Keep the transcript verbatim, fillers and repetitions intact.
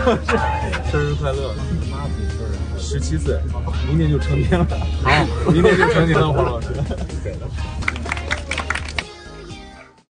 生日快乐！十七岁，明年就成年了。好，明年就成年了，黄老师。